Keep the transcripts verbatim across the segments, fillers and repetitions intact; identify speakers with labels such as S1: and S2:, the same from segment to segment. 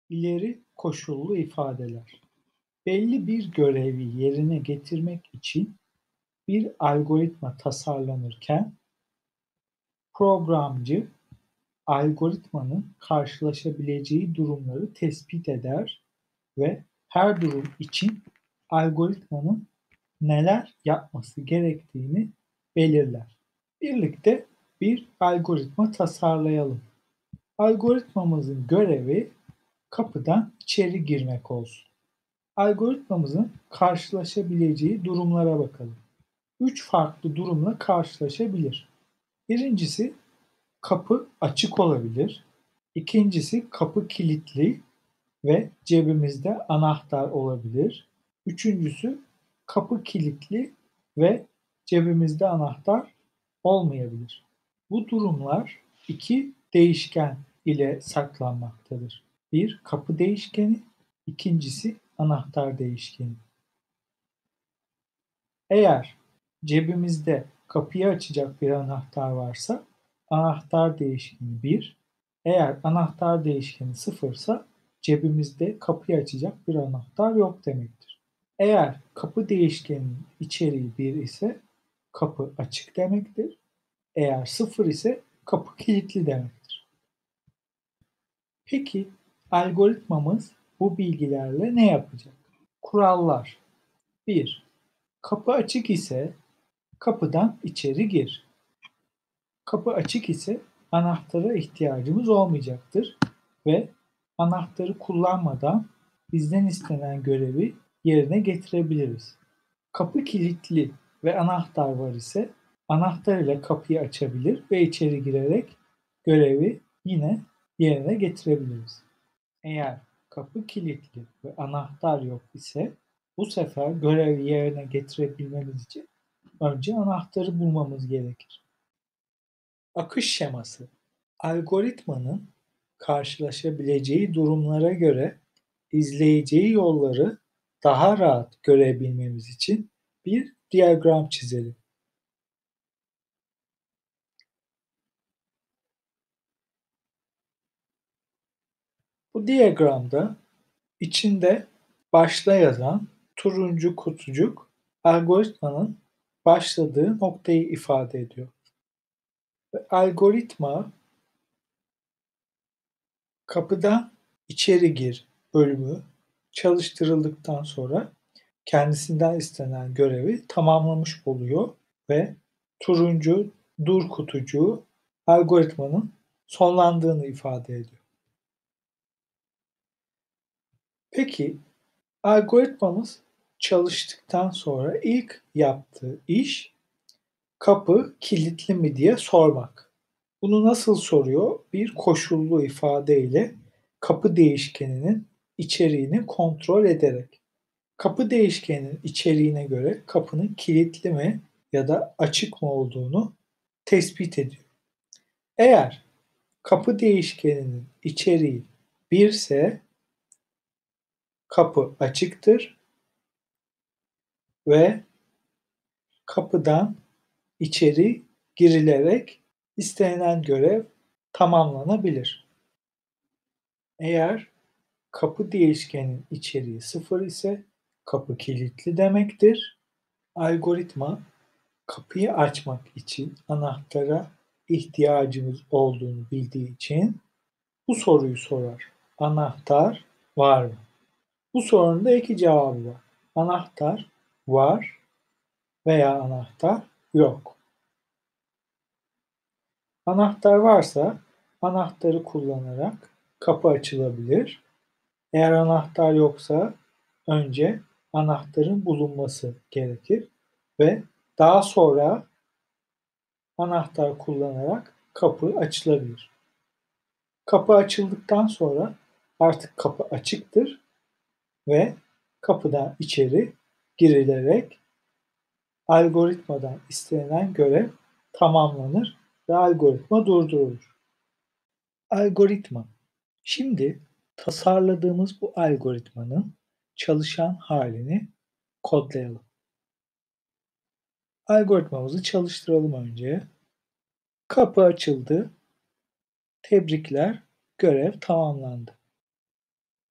S1: İleri koşullu ifadeler. Belli bir görevi yerine getirmek için bir algoritma tasarlanırken programcı algoritmanın karşılaşabileceği durumları tespit eder ve her durum için algoritmanın neler yapması gerektiğini belirler. Birlikte bir algoritma tasarlayalım. Algoritmamızın görevi kapıdan içeri girmek olsun. Algoritmamızın karşılaşabileceği durumlara bakalım. Üç farklı durumla karşılaşabilir. Birincisi kapı açık olabilir. İkincisi kapı kilitli ve cebimizde anahtar olabilir. Üçüncüsü kapı kilitli ve cebimizde anahtar olmayabilir. Bu durumlar iki değişken ile saklanmaktadır. Bir kapı değişkeni, ikincisi anahtar değişkeni. Eğer cebimizde kapıyı açacak bir anahtar varsa anahtar değişkeni bir, eğer anahtar değişkeni sıfırsa cebimizde kapıyı açacak bir anahtar yok demektir. Eğer kapı değişkeninin içeriği bir ise kapı açık demektir. Eğer sıfır ise kapı kilitli demektir. Peki algoritmamız bu bilgilerle ne yapacak? Kurallar. bir. Kapı açık ise kapıdan içeri gir. Kapı açık ise anahtara ihtiyacımız olmayacaktır ve anahtarı kullanmadan bizden istenen görevi yerine getirebiliriz. Kapı kilitli ve anahtar var ise anahtar ile kapıyı açabilir ve içeri girerek görevi yine yerine getirebiliriz. Eğer kapı kilitli ve anahtar yok ise bu sefer görevi yerine getirebilmemiz için önce anahtarı bulmamız gerekir. Akış şeması. Algoritmanın karşılaşabileceği durumlara göre izleyeceği yolları daha rahat görebilmemiz için bir diyagram çizelim. Bu diyagramda içinde başla yazan turuncu kutucuk algoritmanın başladığı noktayı ifade ediyor. Ve algoritma kapıdan içeri gir bölümü çalıştırıldıktan sonra kendisinden istenen görevi tamamlamış oluyor ve turuncu dur kutucuğu algoritmanın sonlandığını ifade ediyor. Peki algoritmamız çalıştıktan sonra ilk yaptığı iş kapı kilitli mi diye sormak. Bunu nasıl soruyor? Bir koşullu ifadeyle kapı değişkeninin içeriğini kontrol ederek. Kapı değişkeninin içeriğine göre kapının kilitli mi ya da açık mı olduğunu tespit ediyor. Eğer kapı değişkeninin içeriği bir ise kapı açıktır ve kapıdan içeri girilerek istenilen görev tamamlanabilir. Eğer kapı değişkeninin içeriği sıfır ise kapı kilitli demektir. Algoritma kapıyı açmak için anahtara ihtiyacımız olduğunu bildiği için bu soruyu sorar. Anahtar var mı? Bu sorunun da iki cevabı var. Anahtar var veya anahtar yok. Anahtar varsa anahtarı kullanarak kapı açılabilir. Eğer anahtar yoksa önce anahtarın bulunması gerekir ve daha sonra anahtar kullanarak kapı açılabilir. Kapı açıldıktan sonra artık kapı açıktır ve kapıdan içeri girilerek algoritmadan istenilen görev tamamlanır ve algoritma durdurulur. Algoritma. Şimdi tasarladığımız bu algoritmanın çalışan halini kodlayalım. Algoritmamızı çalıştıralım önce. Kapı açıldı. Tebrikler, görev tamamlandı.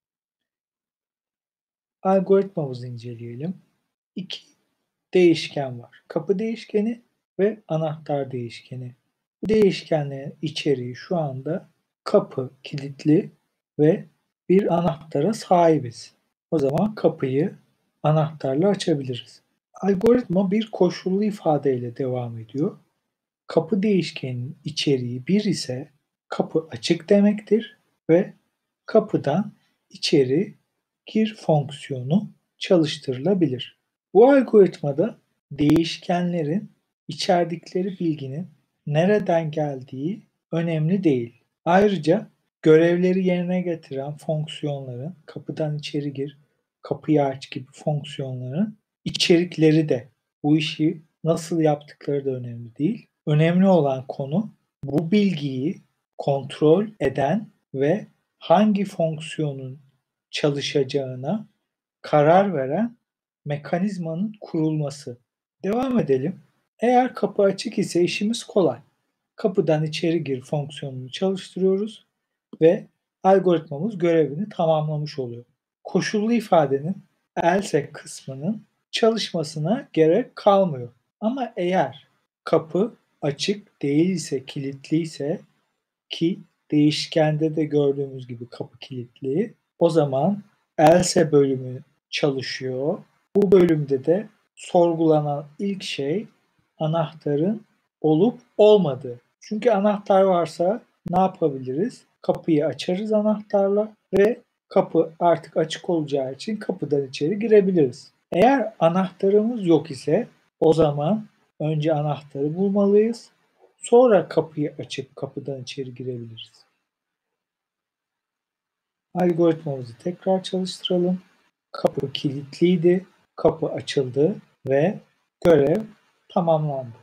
S1: Algoritmamızı inceleyelim. İki değişken var. Kapı değişkeni ve anahtar değişkeni. Bu değişkenlerin içeriği şu anda kapı kilitli ve bir anahtara sahibiz. O zaman kapıyı anahtarla açabiliriz. Algoritma bir koşullu ifadeyle devam ediyor. Kapı değişkeninin içeriği bir ise kapı açık demektir ve kapıdan içeri gir fonksiyonu çalıştırılabilir. Bu algoritmada değişkenlerin içerdikleri bilginin nereden geldiği önemli değil. Ayrıca görevleri yerine getiren fonksiyonların kapıdan içeri gir, kapıyı aç gibi fonksiyonların içerikleri de bu işi nasıl yaptıkları da önemli değil. Önemli olan konu bu bilgiyi kontrol eden ve hangi fonksiyonun çalışacağına karar veren mekanizmanın kurulması. Devam edelim. Eğer kapı açık ise işimiz kolay. Kapıdan içeri gir fonksiyonunu çalıştırıyoruz ve algoritmamız görevini tamamlamış oluyor. Koşullu ifadenin else kısmının çalışmasına gerek kalmıyor. Ama eğer kapı açık değilse, kilitliyse ki değişkende de gördüğümüz gibi kapı kilitli, o zaman else bölümü çalışıyor. Bu bölümde de sorgulanan ilk şey anahtarın olup olmadığı. Çünkü anahtar varsa ne yapabiliriz? Kapıyı açarız anahtarla ve kapı artık açık olacağı için kapıdan içeri girebiliriz. Eğer anahtarımız yok ise o zaman önce anahtarı bulmalıyız. Sonra kapıyı açıp kapıdan içeri girebiliriz. Algoritmamızı tekrar çalıştıralım. Kapı kilitliydi, kapı açıldı ve görev tamamlandı.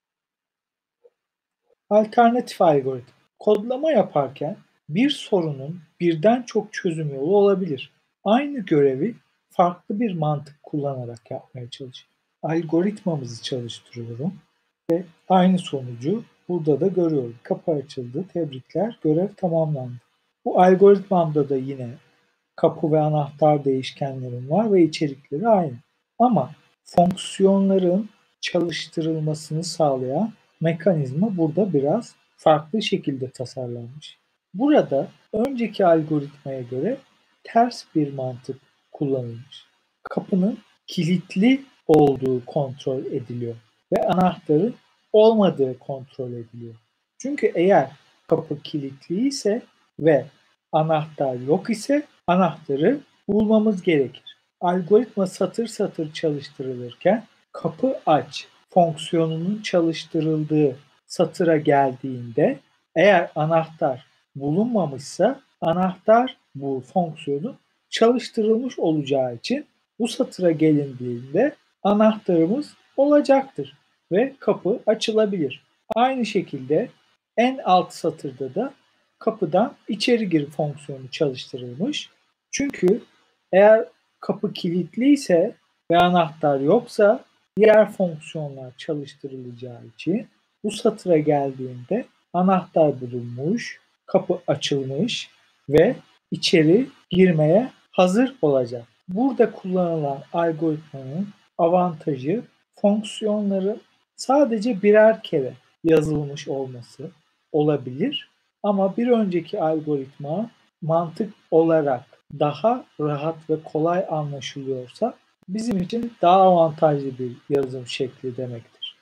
S1: Alternatif algoritma. Kodlama yaparken bir sorunun birden çok çözüm yolu olabilir. Aynı görevi farklı bir mantık kullanarak yapmaya çalışın. Algoritmamızı çalıştırıyorum ve aynı sonucu burada da görüyorum. Kapı açıldı, tebrikler, görev tamamlandı. Bu algoritmamda da yine kapı ve anahtar değişkenlerim var ve içerikleri aynı. Ama fonksiyonların çalıştırılmasını sağlayan mekanizma burada biraz farklı şekilde tasarlanmış. Burada önceki algoritmaya göre ters bir mantık kullanılmış. Kapının kilitli olduğu kontrol ediliyor ve anahtarın olmadığı kontrol ediliyor. Çünkü eğer kapı kilitli ise ve anahtar yok ise anahtarı bulmamız gerekir. Algoritma satır satır çalıştırılırken kapı aç fonksiyonunun çalıştırıldığı satıra geldiğinde eğer anahtar bulunmamışsa anahtar bu fonksiyonu çalıştırılmış olacağı için bu satıra gelindiğinde anahtarımız olacaktır ve kapı açılabilir. Aynı şekilde en alt satırda da kapıdan içeri gir fonksiyonu çalıştırılmış. Çünkü eğer kapı kilitliyse ve anahtar yoksa diğer fonksiyonlar çalıştırılacağı için bu satıra geldiğinde anahtar bulunmuş, kapı açılmış ve içeri girmeye hazır olacak. Burada kullanılan algoritmanın avantajı fonksiyonların sadece birer kere yazılmış olması olabilir. Ama bir önceki algoritma mantık olarak daha rahat ve kolay anlaşılıyorsa bizim için daha avantajlı bir yazım şekli demektir.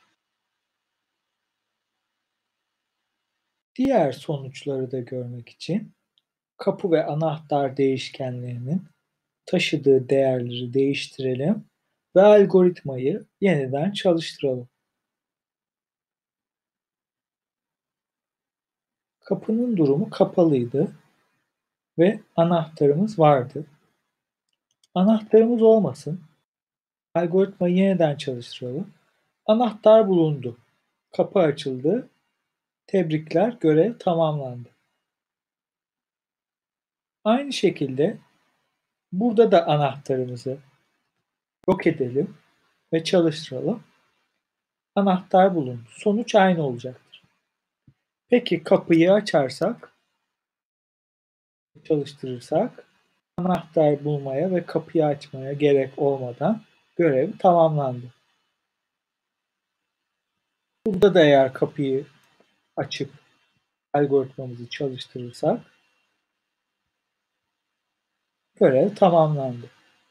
S1: Diğer sonuçları da görmek için kapı ve anahtar değişkenlerinin taşıdığı değerleri değiştirelim ve algoritmayı yeniden çalıştıralım. Kapının durumu kapalıydı ve anahtarımız vardı. Anahtarımız olmasın. Algoritmayı yeniden çalıştıralım. Anahtar bulundu. Kapı açıldı. Tebrikler, görev tamamlandı. Aynı şekilde burada da anahtarımızı yok edelim ve çalıştıralım. Anahtar bulundu. Sonuç aynı olacaktır. Peki kapıyı açarsak, çalıştırırsak Anahtar bulmaya ve kapıyı açmaya gerek olmadan görev tamamlandı. Burada da eğer kapıyı açıp algoritmamızı çalıştırırsak görev tamamlandı.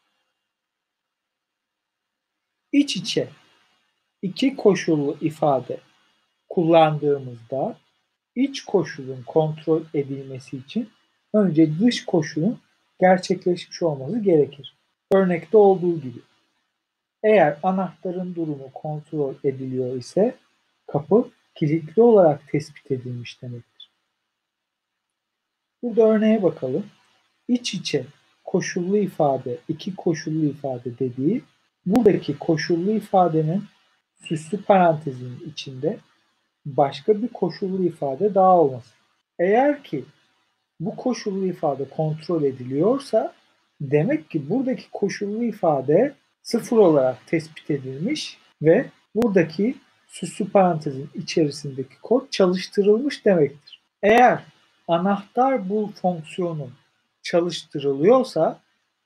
S1: İç içe iki koşullu ifade kullandığımızda iç koşulun kontrol edilmesi için önce dış koşulun gerçekleşmiş olması gerekir. Örnekte olduğu gibi. Eğer anahtarın durumu kontrol ediliyor ise kapı kilitli olarak tespit edilmiş demektir. Burada örneğe bakalım. İç içe koşullu ifade, iki koşullu ifade dediği buradaki koşullu ifadenin süslü parantezin içinde başka bir koşullu ifade daha olması. Eğer ki bu koşullu ifade kontrol ediliyorsa demek ki buradaki koşullu ifade sıfır olarak tespit edilmiş ve buradaki süslü parantezin içerisindeki kod çalıştırılmış demektir. Eğer anahtar bul fonksiyonu çalıştırılıyorsa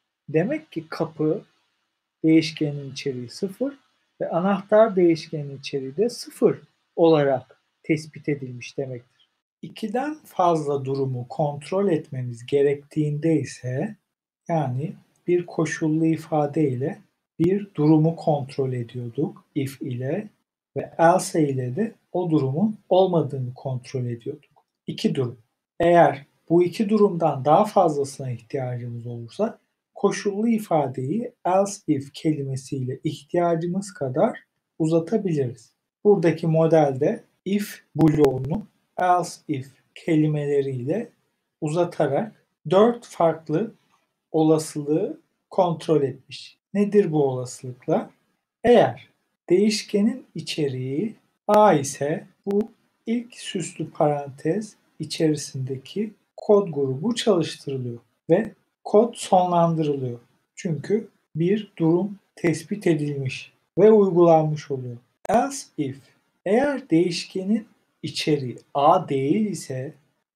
S1: demek ki kapı değişkenin içeriği sıfır ve anahtar değişkenin içeriği de sıfır olarak tespit edilmiş demektir. İkiden fazla durumu kontrol etmemiz gerektiğinde ise yani bir koşullu ifade ile bir durumu kontrol ediyorduk if ile ve else ile de o durumun olmadığını kontrol ediyorduk. İki durum. Eğer bu iki durumdan daha fazlasına ihtiyacımız olursa koşullu ifadeyi else if kelimesiyle ihtiyacımız kadar uzatabiliriz. Buradaki modelde if bloğunu else if kelimeleriyle uzatarak dört farklı olasılığı kontrol etmiş. Nedir bu olasılıklar? Eğer değişkenin içeriği A ise bu ilk süslü parantez içerisindeki kod grubu çalıştırılıyor ve kod sonlandırılıyor. Çünkü bir durum tespit edilmiş ve uygulanmış oluyor. Else if eğer değişkenin içeriği A değil ise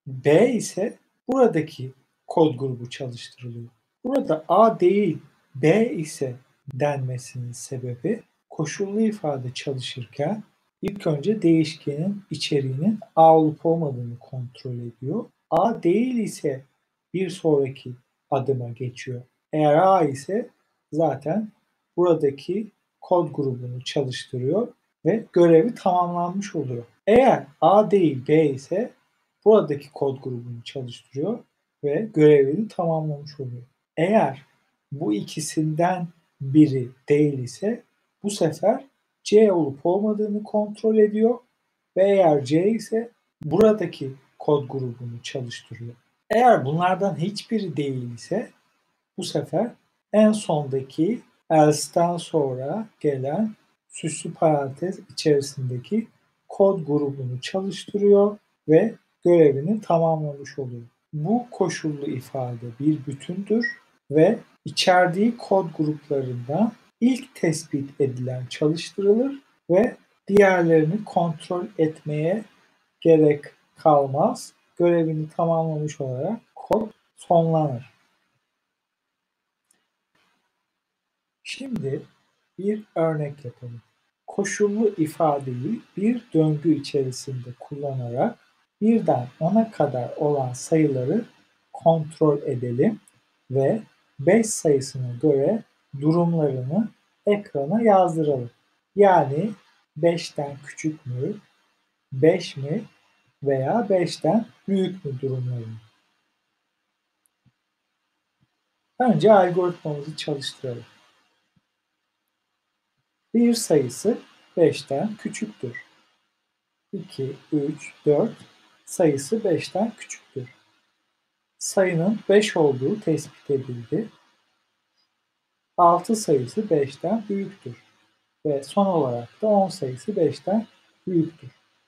S1: B ise buradaki kod grubu çalıştırılıyor. Burada A değil B ise denmesinin sebebi koşullu ifade çalışırken ilk önce değişkenin içeriğinin A olup olmadığını kontrol ediyor. A değil ise bir sonraki adıma geçiyor. Eğer A ise zaten buradaki kod grubunu çalıştırıyor ve görevi tamamlanmış oluyor. Eğer A değil B ise buradaki kod grubunu çalıştırıyor ve görevini tamamlamış oluyor. Eğer bu ikisinden biri değil ise bu sefer C olup olmadığını kontrol ediyor ve eğer C ise buradaki kod grubunu çalıştırıyor. Eğer bunlardan hiçbiri değil ise bu sefer en sondaki else'ten sonra gelen süslü parantez içerisindeki kod grubunu çalıştırıyor ve görevini tamamlamış oluyor. Bu koşullu ifade bir bütündür ve içerdiği kod gruplarından ilk tespit edilen çalıştırılır ve diğerlerini kontrol etmeye gerek kalmaz. Görevini tamamlamış olarak kod sonlanır. Şimdi bir örnek yapalım. Koşullu ifadeyi bir döngü içerisinde kullanarak birden ona kadar olan sayıları kontrol edelim ve beş sayısına göre durumlarını ekrana yazdıralım. Yani beşten küçük mü, beş mi veya beşten büyük mü durumlarını. Önce algoritmamızı çalıştıralım. Bir sayısı beşten küçüktür. iki, üç, dört sayısı beşten küçüktür. Sayının beş olduğu tespit edildi. altı sayısı beşten büyüktür. Ve son olarak da on sayısı beşten büyüktür.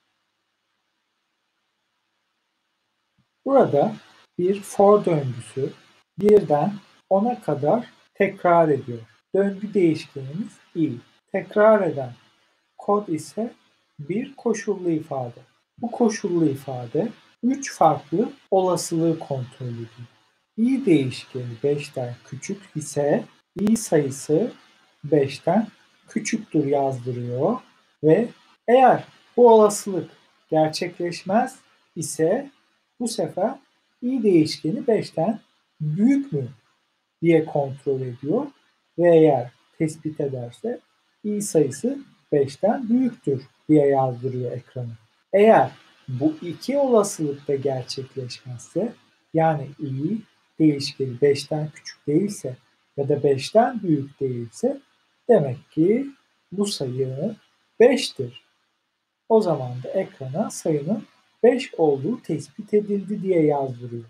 S1: Burada bir for döngüsü birden ona kadar tekrar ediyor. Döngü değişkenimiz i. Tekrar eden kod ise bir koşullu ifade. Bu koşullu ifade üç farklı olasılığı kontrol ediyor. i değişkeni beşten küçük ise i sayısı beşten küçüktür yazdırıyor ve eğer bu olasılık gerçekleşmez ise bu sefer i değişkeni beşten büyük mü diye kontrol ediyor ve eğer tespit ederse i sayısı beşten büyüktür diye yazdırıyor ekrana. Eğer bu iki olasılık da gerçekleşmezse, yani i değişkeni beşten küçük değilse ya da beşten büyük değilse, demek ki bu sayı beştir. O zaman da ekrana sayının beş olduğu tespit edildi diye yazdırıyor.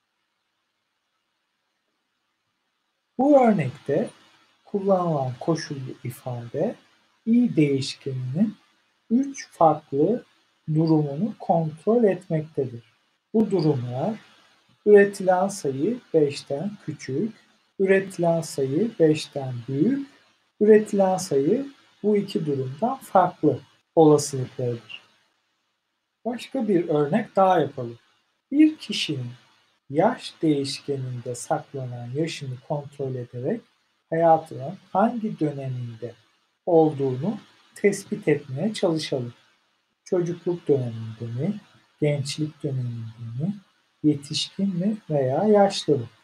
S1: Bu örnekte kullanılan koşullu ifade i değişkeninin üç farklı durumunu kontrol etmektedir. Bu durumlar üretilen sayı beşten küçük, üretilen sayı beşten büyük, üretilen sayı bu iki durumdan farklı olasılıklarıdır. Başka bir örnek daha yapalım. Bir kişinin yaş değişkeninde saklanan yaşını kontrol ederek hayatının hangi döneminde olduğunu tespit etmeye çalışalım. Çocukluk döneminde mi, gençlik döneminde mi, yetişkin mi veya yaşlı mı?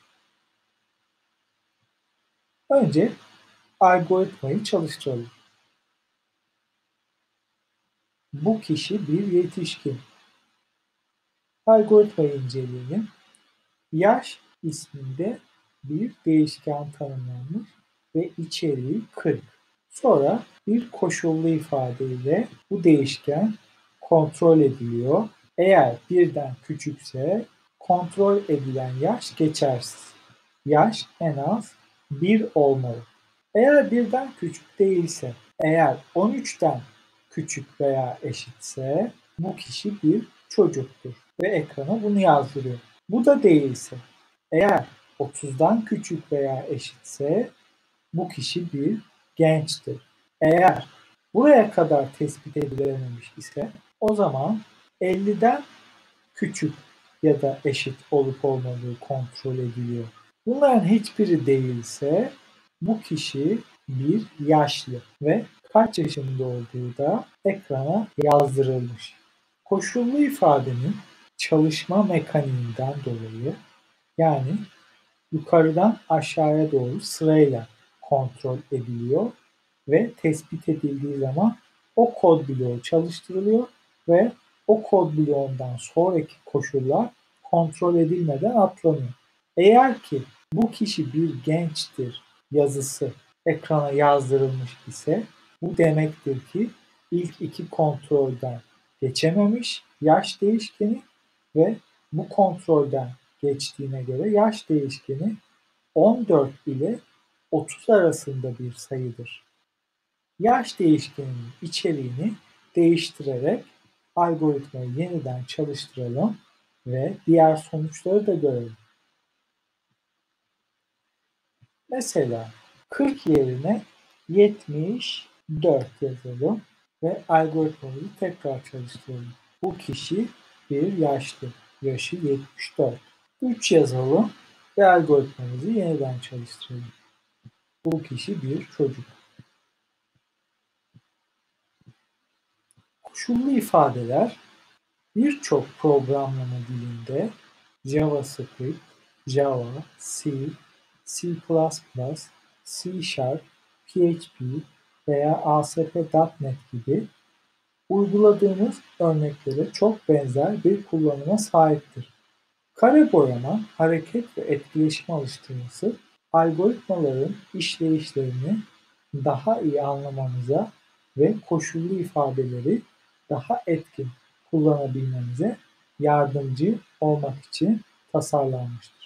S1: Önce algoritmayı çalıştıralım. Bu kişi bir yetişkin. Algoritmayı inceleyelim. Yaş isminde bir değişken tanımlanmış ve içeriği kırk. Sonra bir koşullu ifadeyle bu değişken kontrol ediliyor. Eğer birden küçükse kontrol edilen yaş geçersiz. Yaş en az bir olmalı. Eğer birden küçük değilse, eğer on üçten küçük veya eşitse bu kişi bir çocuktur ve ekrana bunu yazdırıyor. Bu da değilse, eğer otuzdan küçük veya eşitse bu kişi bir gençtir. Eğer buraya kadar tespit edilememiş ise o zaman elliden küçük ya da eşit olup olmadığı kontrol ediliyor. Bunların hiçbiri değilse bu kişi bir yaşlı ve kaç yaşında olduğu da ekrana yazdırılmış. Koşullu ifadenin çalışma mekaniğinden dolayı, yani yukarıdan aşağıya doğru sırayla kontrol ediliyor ve tespit edildiği zaman o kod bloğu çalıştırılıyor ve o kod bloğundan sonraki koşullar kontrol edilmeden atlanıyor. Eğer ki bu kişi bir gençtir yazısı ekrana yazdırılmış ise bu demektir ki ilk iki kontrolden geçememiş yaş değişkeni ve bu kontrolden geçtiğine göre yaş değişkeni on dört ile otuz arasında bir sayıdır. Yaş değişkeninin içeriğini değiştirerek algoritmayı yeniden çalıştıralım ve diğer sonuçları da görelim. Mesela kırk yerine yetmiş dört yazalım ve algoritmamızı tekrar çalıştıralım. Bu kişi bir yaşlı, yaşı yetmiş dört. üç yazalım ve algoritmamızı yeniden çalıştıralım. Bu kişi bir çocuk. Koşullu ifadeler birçok programlama dilinde JavaScript, Java, C, C++, C Sharp, P H P veya A S P nokta net gibi uyguladığımız örneklere çok benzer bir kullanıma sahiptir. Kare boyama, hareket ve etkileşim alıştırması algoritmaların işleyişlerini daha iyi anlamamıza ve koşullu ifadeleri daha etkin kullanabilmemize yardımcı olmak için tasarlanmıştır.